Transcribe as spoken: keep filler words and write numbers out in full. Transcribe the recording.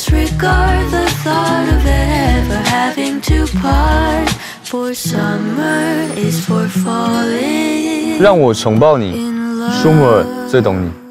disregard the thought of ever having to part. For summer is for falling. 让我宠爆你，舒姆尔最懂你。